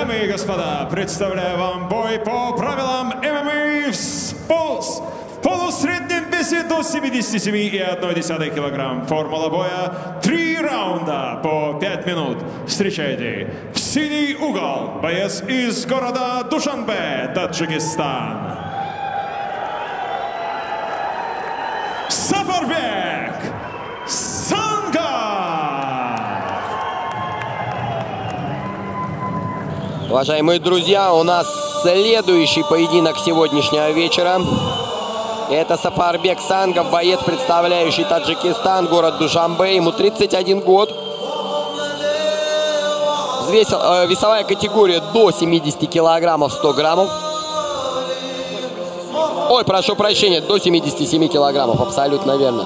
Дамы и господа, представляю вам бой по правилам ММА в полусреднем весе до 77,1 килограмм. Формула боя 3 раунда по 5 минут. Встречайте, в синий угол боец из города Душанбе, Таджикистан. Сафарбек Сангов. Уважаемые друзья, у нас следующий поединок сегодняшнего вечера. Это Сафарбек Сангов, боец, представляющий Таджикистан, город Душанбе. Ему 31 год. Весовая категория до 70 килограммов 100 граммов. Ой, прошу прощения, до 77 килограммов, абсолютно верно.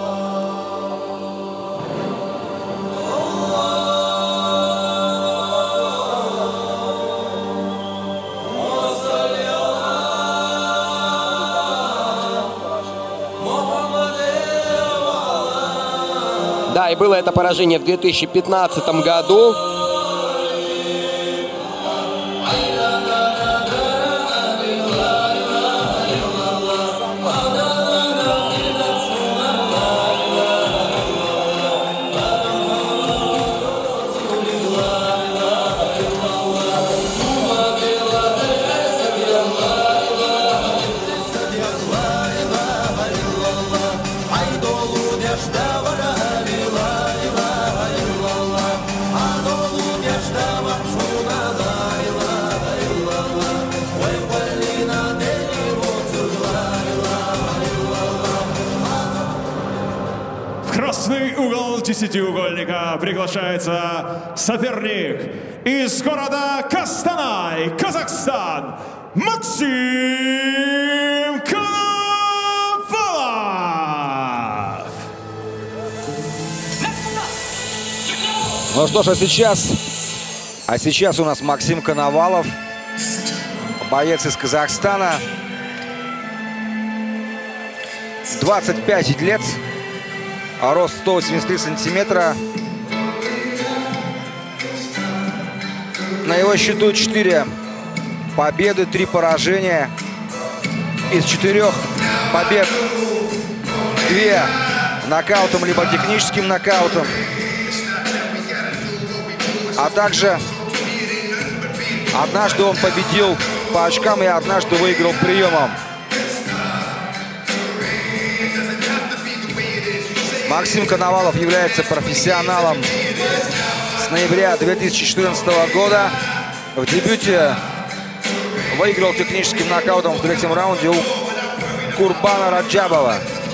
Да, и было это поражение в 2015 году. Красный угол 10-угольника приглашается соперник из города Костанай, Казахстан, Максим Коновалов. Ну что ж, а сейчас у нас Максим Коновалов, боец из Казахстана, 25 лет. Рост 183 сантиметра. На его счету 4 победы, 3 поражения. Из 4 побед 2 нокаутом, либо техническим нокаутом. А также однажды он победил по очкам и однажды выиграл приемом. Максим Коновалов является профессионалом с ноября 2014 года. В дебюте выиграл техническим нокаутом в 3-м раунде у Курбана Раджабова.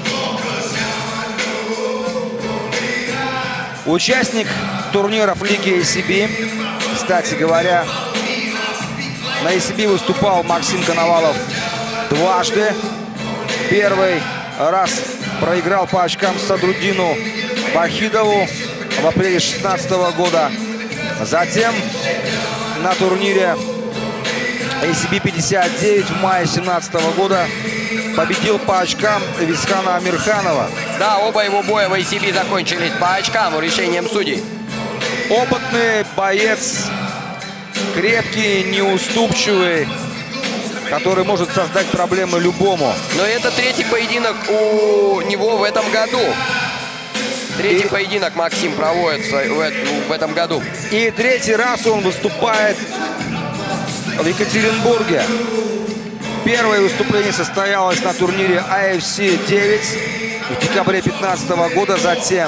Участник турниров Лиги ACB. Кстати говоря, на ACB выступал Максим Коновалов дважды. Первый раз проиграл по очкам Садруддину Вахидову в апреле 2016 года. Затем на турнире ACB 59 в мае 2017 года победил по очкам Висхана Амирханова. Да, оба его боя в ACB закончились по очкам решением судей. Опытный боец, крепкий, неуступчивый, который может создать проблемы любому. Но это 3-й поединок у него в этом году. 3-й поединок Максим проводит в этом году. И 3-й раз он выступает в Екатеринбурге. Первое выступление состоялось на турнире AFC 9 в декабре 2015 года. Затем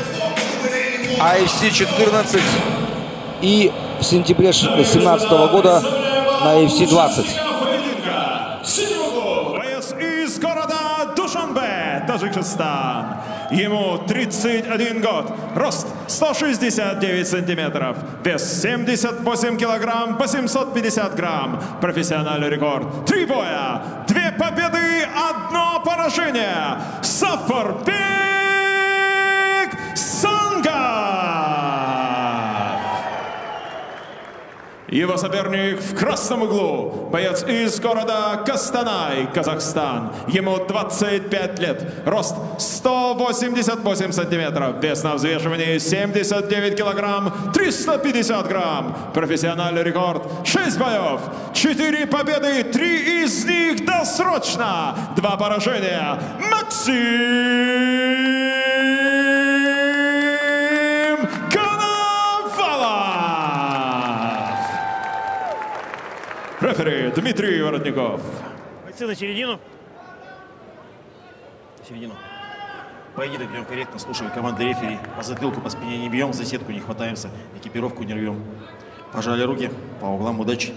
AFC 14 и в сентябре 2017 года на AFC 20. Боец из города Душанбе, Таджикистан. Ему 31 год, рост 169 сантиметров, вес 78 килограмм по 750 грамм. Профессиональный рекорд 3 боя, 2 победы, 1 поражение. Сафарбек Сангов. Его соперник в красном углу. Боец из города Костанай, Казахстан. Ему 25 лет. Рост 188 сантиметров. Вес на взвешивании 79 килограмм 350 грамм. Профессиональный рекорд 6 боев. 4 победы, 3 из них досрочно. 2 поражения. Максим рефери Дмитрий Воротников. Бойцы на середину. На середину. Поединок идем корректно, слушаем команды рефери. По затылку, по спине не бьем, за сетку не хватаемся, экипировку не рвем. Пожали руки, по углам удачи.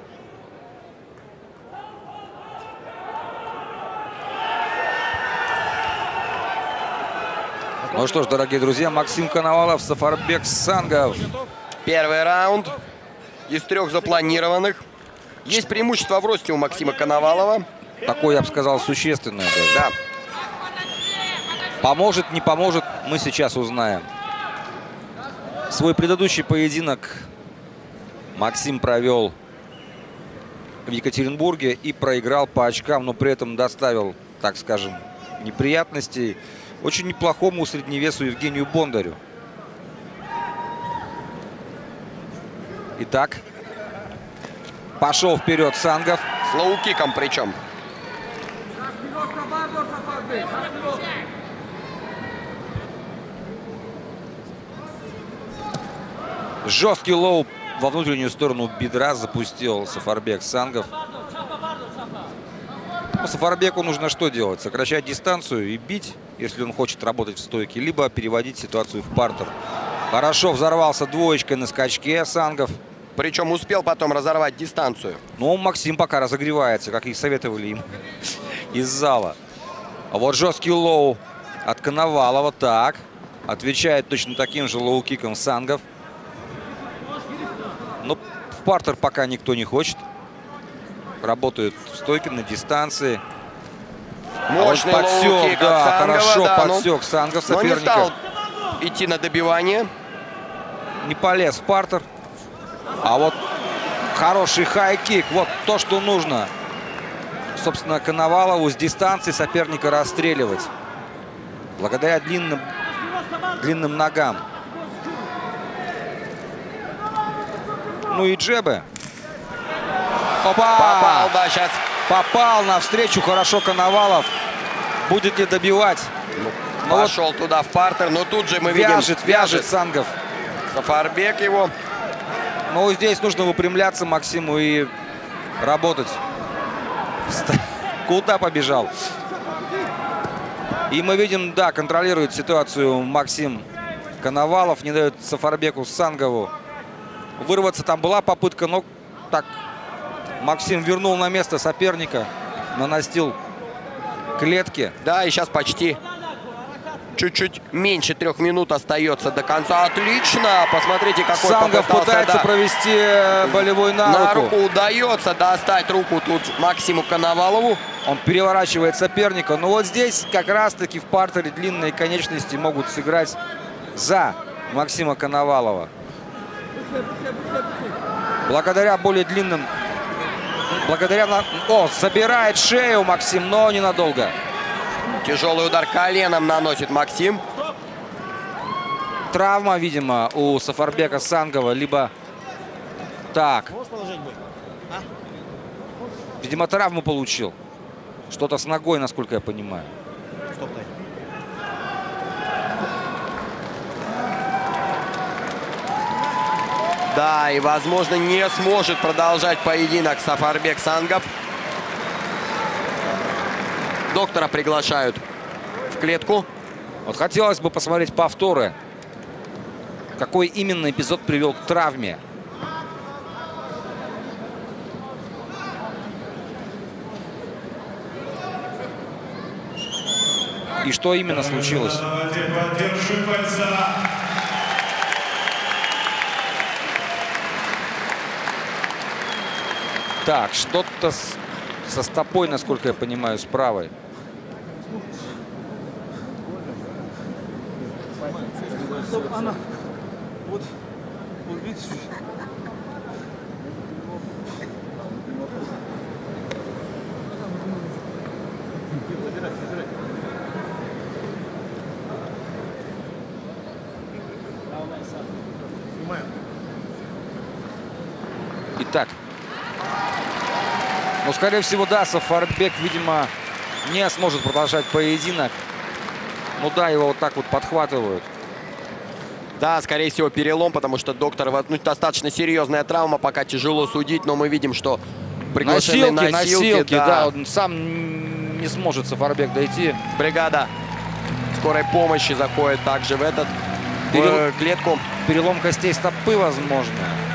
Ну что ж, дорогие друзья, Максим Коновалов, Сафарбек Сангов. Первый раунд из 3 запланированных. Есть преимущество в росте у Максима Коновалова. Такое, я бы сказал, существенное. Да. Поможет, не поможет, мы сейчас узнаем. Свой предыдущий поединок Максим провел в Екатеринбурге и проиграл по очкам, но при этом доставил, так скажем, неприятностей очень неплохому средневесу Евгению Бондарю. Итак, пошел вперед Сангов. С лоу-киком причем. Жесткий лоу во внутреннюю сторону бедра запустил Сафарбек Сангов. Но Сафарбеку нужно что делать? Сокращать дистанцию и бить, если он хочет работать в стойке, либо переводить ситуацию в партер. Хорошо взорвался двоечкой на скачке Сангов. Причем успел потом разорвать дистанцию. Но Максим пока разогревается, как и советовали им из зала. А вот жесткий лоу от Коновалова. Так. Отвечает точно таким же лоу-киком Сангов. Но в партер пока никто не хочет. Работают в стойке на дистанции. Мощный подсек, лоу-кик да, от Сангова, хорошо да, подсек Сангов соперника. Но не стал идти на добивание. Не полез в партер. А вот хороший хай-кик. Вот то, что нужно. Собственно, Коновалову с дистанции соперника расстреливать. Благодаря длинным ногам. Ну и джебы. Опа! Попал, да, сейчас. Попал навстречу хорошо Коновалов. Будет ли добивать? Ну, пошел вот туда в партер, но тут же мы видим... Вяжет Сангов. Сафарбек его. Ну, здесь нужно выпрямляться Максиму и работать. Куда побежал? И мы видим, да, контролирует ситуацию Максим Коновалов. Не дает Сафарбеку Сангову вырваться. Там была попытка, но так Максим вернул на место соперника. Нанастил клетки. Да, и сейчас почти чуть-чуть меньше 3 минут остается до конца. Отлично! Посмотрите, какой Сангов пытается провести болевой на руку. Удается достать руку тут Максиму Коновалову. Он переворачивает соперника. Но вот здесь как раз-таки в партере длинные конечности могут сыграть за Максима Коновалова. Благодаря более длинным... О, собирает шею Максим, но ненадолго. Тяжелый удар коленом наносит Максим. Травма, видимо, у Сафарбека Сангова. Либо так. Видимо, травму получил. Что-то с ногой, насколько я понимаю. Да, и, возможно, не сможет продолжать поединок Сафарбек Сангов. Доктора приглашают в клетку. Вот хотелось бы посмотреть повторы. Какой именно эпизод привел к травме. И что именно случилось? Так, что-то со стопой, насколько я понимаю, с правой. Она вот видишь, Итак. Ну, скорее всего, да, Сафарбек, видимо, не сможет продолжать поединок. Ну да, его вот так вот подхватывают. Да, скорее всего, перелом, потому что доктор, ну, достаточно серьезная травма, пока тяжело судить, но мы видим, что приглашенные носилки, да, он сам не сможет Сафарбек дойти. Бригада скорой помощи заходит также в этот клетку. Перелом костей стопы, возможно.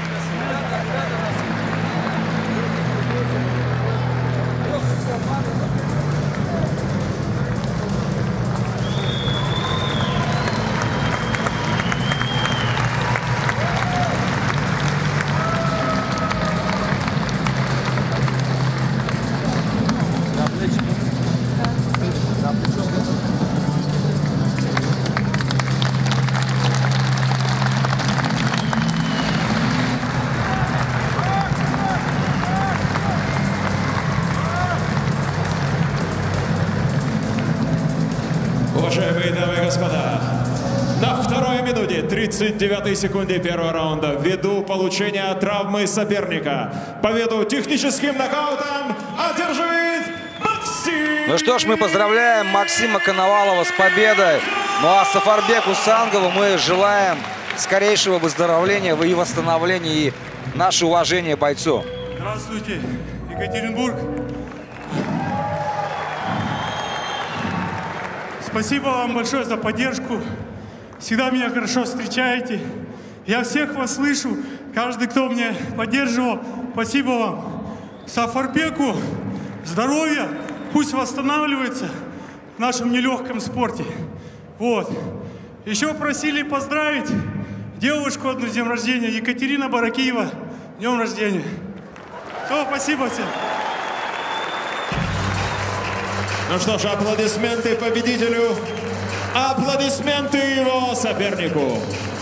Уважаемые дамы и господа, на второй минуте 39 секунде первого раунда ввиду получения травмы соперника победу техническим нокаутом одерживает Максим. Ну что ж, мы поздравляем Максима Коновалова с победой. Ну а Сафарбеку Сангову мы желаем скорейшего выздоровления и восстановления, и наше уважение бойцу. Здравствуйте, Екатеринбург. Спасибо вам большое за поддержку. Всегда меня хорошо встречаете. Я всех вас слышу. Каждый, кто меня поддерживал, спасибо вам. Сафарбеку здоровья, пусть восстанавливается в нашем нелегком спорте. Вот. Еще просили поздравить девушку одну с днем рождения, Екатерина Баракиева. Днем рождения. Все, спасибо всем. Ну что ж, аплодисменты победителю, аплодисменты его сопернику.